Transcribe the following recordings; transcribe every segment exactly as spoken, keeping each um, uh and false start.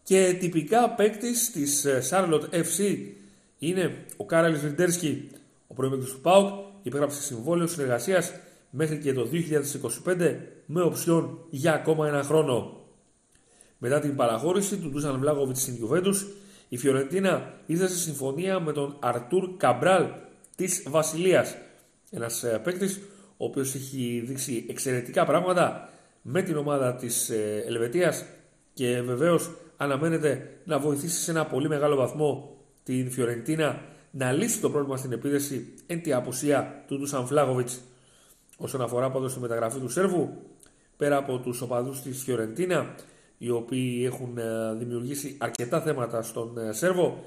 Και τυπικά παίκτης της Charlotte εφ σι είναι ο Κάραλης Ριντέρσκι, ο πρώην παίκτης του ΠΑΟΚ, υπέγραψε συμβόλαιο συνεργασίας μέχρι και το δύο χιλιάδες είκοσι πέντε με οψιόν για ακόμα ένα χρόνο. Μετά την παραχώρηση του Ντούσαν Βλάχοβιτς στην Γιουβέντους, η Φιωρεντίνα ήρθε σε συμφωνία με τον Αρτούρ Καμπράλ της Βασιλείας. Ένας παίκτης ο οποίος έχει δείξει εξαιρετικά πράγματα με την ομάδα της Ελβετίας και βεβαίως αναμένεται να βοηθήσει σε ένα πολύ μεγάλο βαθμό την Φιωρεντίνα να λύσει το πρόβλημα στην επίδεση εν τη απουσία του Ντούσαν Βλάχοβιτς. Όσον αφορά πάντως τη μεταγραφή του Σέρβου, πέρα από τους οπαδούς της Φιωρεντίνα, οι οποίοι έχουν δημιουργήσει αρκετά θέματα στον Σέρβο,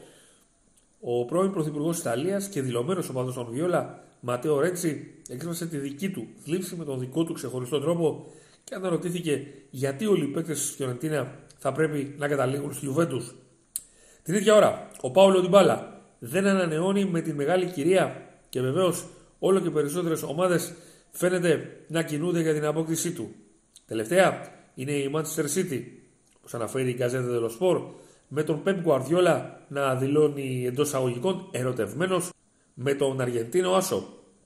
ο πρώην Πρωθυπουργός της Ιταλίας και δηλωμένος οπαδός των Βιόλα, Ματέο Ρέντσι, εξέφρασε τη δική του θλίψη με τον δικό του ξεχωριστό τρόπο και αναρωτήθηκε γιατί όλοι οι παίκτες της Φιωρεντίνα θα πρέπει να καταλήγουν στη Γιουβέντους. Την ίδια ώρα, ο Πάολο Ντιμπάλα δεν ανανεώνει με την μεγάλη κυρία και βεβαίως όλο και περισσότερες ομάδες φαίνεται να κινούνται για την απόκτησή του. Τελευταία είναι η Manchester City, όπως αναφέρει η Gazette dello Sport, με τον Pep Guardiola να δηλώνει εντός αγωγικών ερωτευμένος με τον Αργεντίνο Άσο.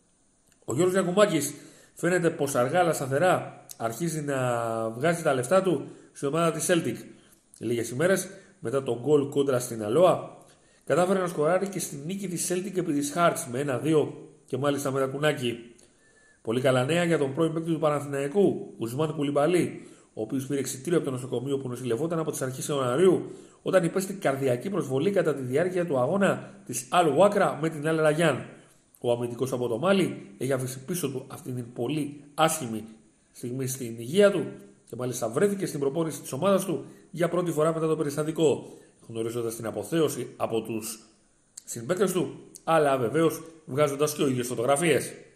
Ο Γιώργος Γιακουμάκης φαίνεται πως αργά αλλά σταθερά αρχίζει να βγάζει τα λεφτά του στην ομάδα της Celtic. Λίγες ημέρες μετά τον γκολ κόντρα στην Αλόα, κατάφερε να σκοράρει και στη νίκη της Celtic επί της Hearts με ένα δύο και μάλιστα με τα κουνάκι. Πολύ καλά νέα για τον πρώην παίκτη του Παναθηναϊκού, Ουσμάν Κουλιμπαλί, ο οποίος πήρε εξιτήριο από το νοσοκομείο που νοσηλευόταν από τις αρχές Ιανουαρίου, όταν υπέστη καρδιακή προσβολή κατά τη διάρκεια του αγώνα της Αλ Ουάκρα με την Αλ Ραγιάν. Ο αμυντικός από το Μάλι έχει αφήσει πίσω του αυτήν την πολύ άσχημη στιγμή στην υγεία του και μάλιστα βρέθηκε στην προπόνηση της ομάδας του για πρώτη φορά μετά το περιστατικό, γνωρίζοντας την αποθέωση από τους συμπαίκτες του, αλλά βεβαίως βγάζοντας και ο ίδιος φωτογραφίες.